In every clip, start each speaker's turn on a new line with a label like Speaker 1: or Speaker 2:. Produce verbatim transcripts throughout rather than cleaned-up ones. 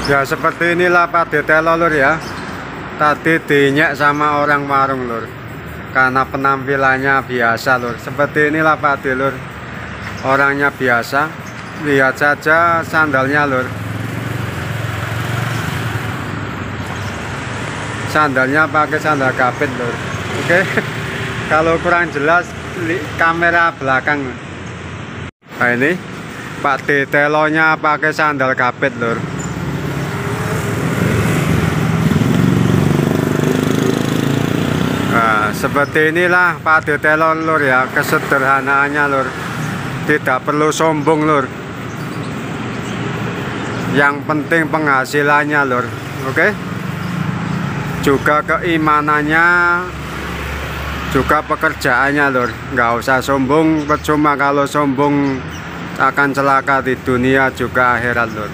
Speaker 1: Ya seperti inilah Pak Detelo lur ya. Tadi dinyek sama orang warung lur, karena penampilannya biasa lur. Seperti inilah Pak De lur, orangnya biasa. Lihat saja sandalnya lur, sandalnya pakai sandal kapit lur. Oke, kalau kurang jelas kamera belakang. Nah ini Pak Detelonya pakai sandal kapit lur. Nah, seperti inilah Pak Detelo lur ya, kesederhanaannya lur. Tidak perlu sombong lur. Yang penting penghasilannya lur. Oke. Juga keimanannya, juga pekerjaannya lur. Nggak usah sombong, percuma kalau sombong akan celaka di dunia juga akhirat lur.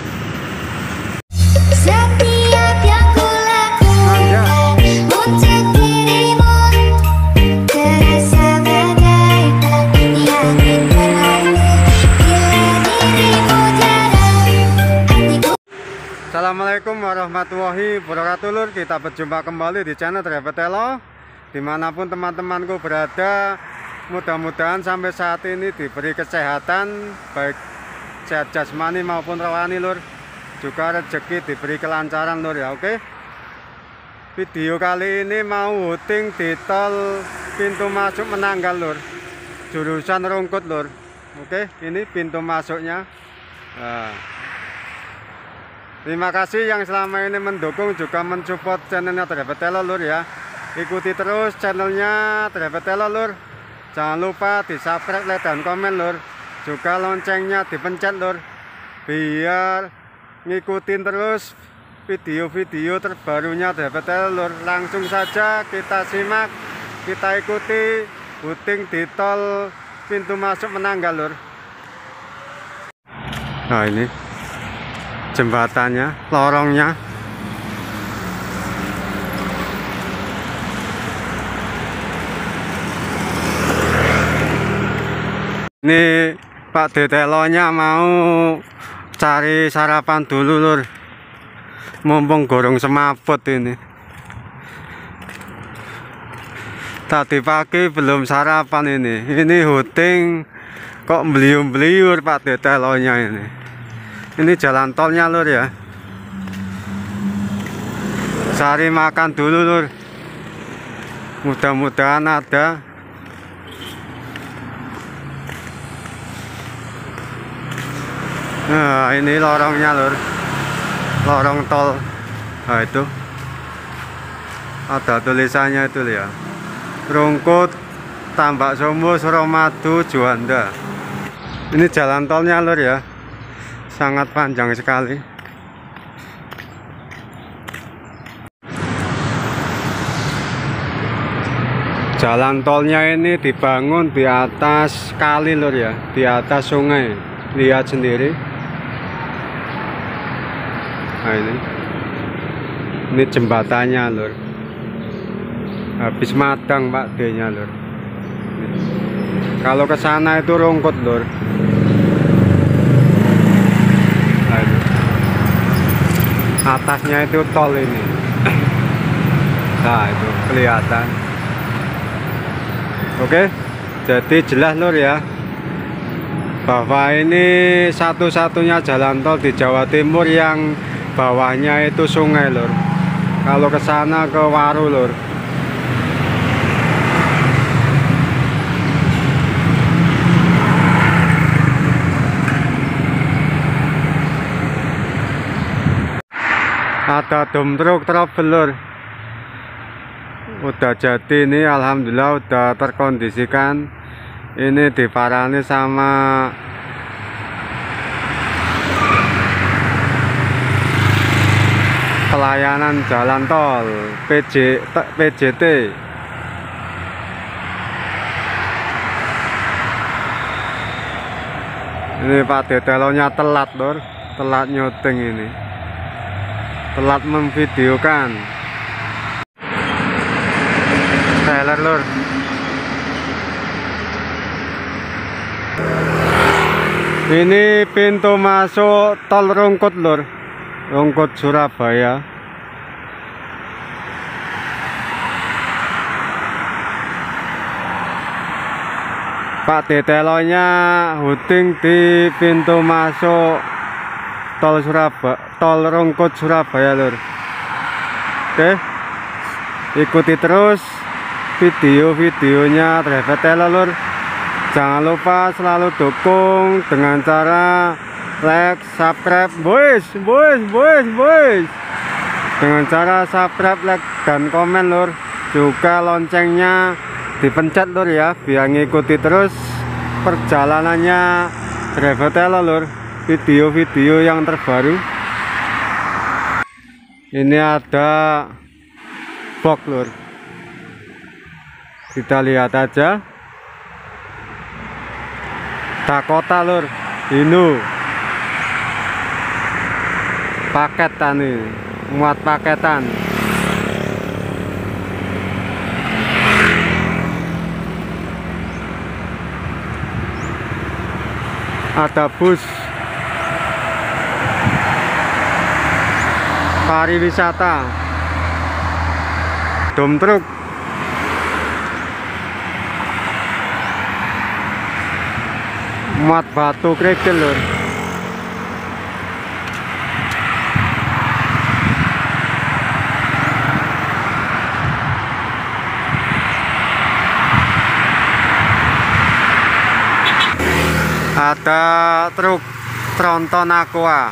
Speaker 2: Setiap yang kulakukan untuk dirimu terasa bagaikan yang berlalu bila dirimu jarang hatiku.
Speaker 1: Assalamualaikum warahmatullahi wabarakatuh lur. Kita berjumpa kembali di channel Driver Telo. Dimanapun teman-temanku berada, mudah-mudahan sampai saat ini diberi kesehatan, baik sehat jasmani maupun rohani lur. Juga rezeki diberi kelancaran lur ya. Oke, video kali ini mau syuting di tol pintu masuk Menanggal lur, jurusan Rungkut lur. Oke, ini pintu masuknya. Nah, terima kasih yang selama ini mendukung juga mensupport channelnya Driver Telo lur ya. Ikuti terus channelnya Driver Telo lur. Jangan lupa di subscribe, like, dan komen lur. Juga loncengnya dipencet lur, biar ngikutin terus video-video terbarunya Driver Telo lur. Langsung saja kita simak, kita ikuti syuting di tol pintu masuk Menanggal lur. Nah ini jembatannya, lorongnya. Ini Pak Detelonya mau cari sarapan dulu lur, mumpung gorong semaput ini. Tadi pagi belum sarapan ini. Ini syuting kok beliur-beliur Pak Detelonya ini. Ini jalan tolnya lur ya. Cari makan dulu lur. Mudah-mudahan ada. Nah ini lorongnya lur, lorong tol. Nah itu ada tulisannya itu ya, Rungkut, Tambak Somo, Suramadu, Juanda. Ini jalan tolnya lur ya, sangat panjang sekali. Jalan tolnya ini dibangun di atas kali lur ya, di atas sungai. Lihat sendiri. Nah ini, ini jembatannya lur. Habis madang Pak D nya lur. Kalau ke sana itu Rungkut lur. Nah, ini. Atasnya itu tol ini. Nah itu kelihatan. Oke, jadi jelas lur ya, bahwa ini satu-satunya jalan tol di Jawa Timur yang bawahnya itu sungai lur. Kalau ke sana ke Waru lur. Ada dump truk trouble lur. Udah jadi ini, alhamdulillah udah terkondisikan. Ini diparani sama pelayanan jalan tol P J T. Ini Pak Detelonya telat lur, telat nyuting ini, telat memvideokan trailer lur. Ini pintu masuk tol Rungkut lur. Rungkut Surabaya. Pak Detelonya hooting di pintu masuk tol Surabaya, tol Rungkut Surabaya lur. Oke, ikuti terus video-videonya Driver Telo lur. Jangan lupa selalu dukung dengan cara like, subscribe, boys, boys, boys, boys. Dengan cara subscribe, like, dan komen lur. Juga loncengnya dipencet lur ya, biar ngikuti terus perjalanannya Driver Telo lur, video-video yang terbaru. Ini ada box lur, kita lihat aja. Dakota lur, Hino paketan nih, muat paketan. Ada bus pariwisata, dom truk, muat batu kerikil lur. Ada truk tronton aqua,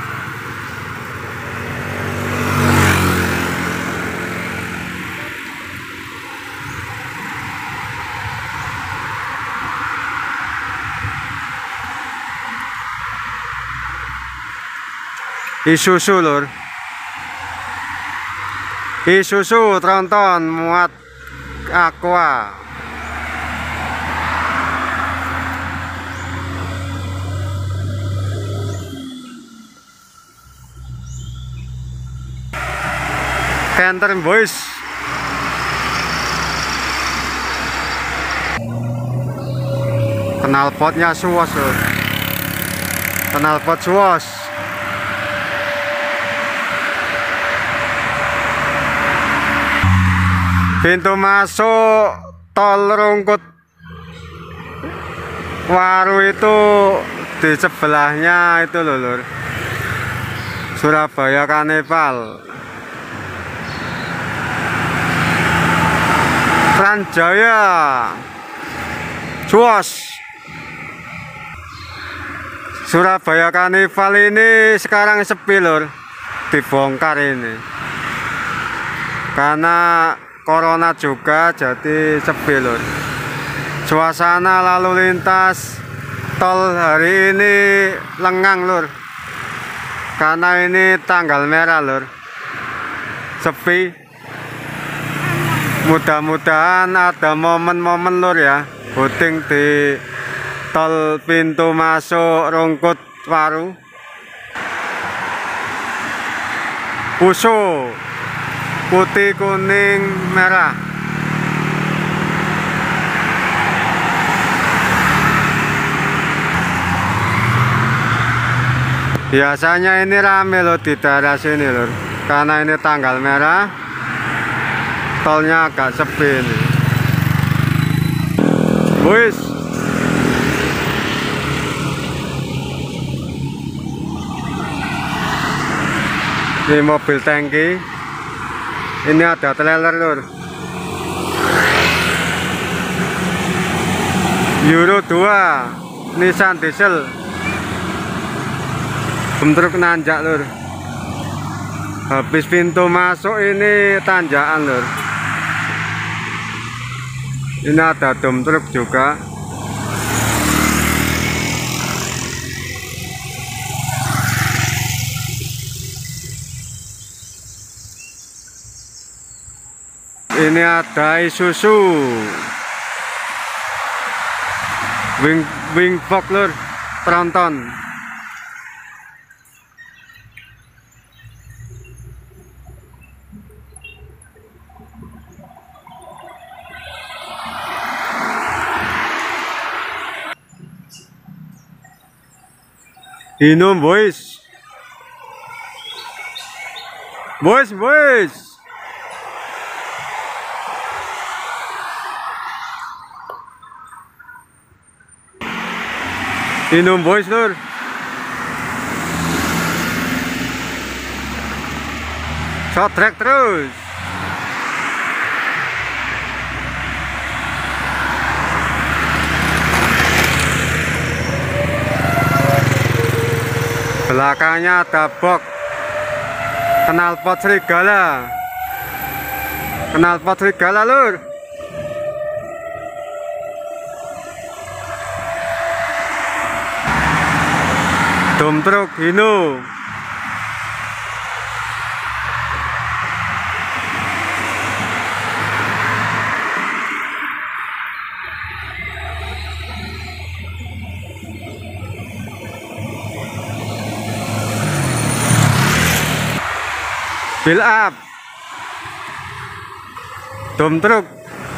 Speaker 1: Isuzu lur, Isuzu tronton muat aqua. Canter boys, knalpotnya suwas lur, knalpot suwas. Pintu masuk tol Rungkut Waru itu di sebelahnya itu loh lur, Surabaya Karnival. Transjaya Cuos. Surabaya Karnival ini sekarang sepi lur, dibongkar ini karena corona juga, jadi sepi lur. Suasana lalu lintas tol hari ini lengang lur, karena ini tanggal merah lur, sepi. Mudah-mudahan ada momen-momen lur ya, hooting di tol pintu masuk Rungkut Waru. Puso putih, kuning, merah. Biasanya ini rame loh di daerah sini lur, karena ini tanggal merah. Tolnya agak sepi nih. Wis. Ini mobil tangki. Ini ada trailer lur. Euro dua Nissan diesel. Bentruk nanjak lur. Habis pintu masuk ini tanjakan lur. Ini ada dom truk juga. Ini ada Isuzu wing wing box lur, tronton. Hino boys, Boys, boys. Minum boys lur. Shot track terus. Belakangnya ada box knalpot serigala. Knalpot serigala lur. Dom truk Hino. Build up. Dom truk.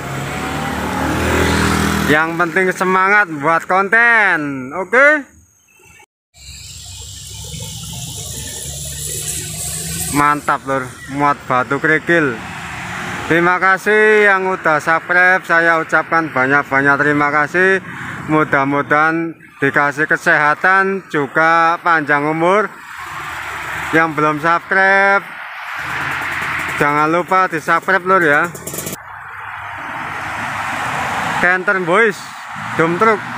Speaker 1: Yang penting semangat buat konten. Oke. Okay? Mantap lur, muat batu kerikil. Terima kasih yang udah subscribe. Saya ucapkan banyak-banyak terima kasih. Mudah-mudahan dikasih kesehatan juga panjang umur. Yang belum subscribe, jangan lupa di subscribe lur ya. Kenter boys, dom truk.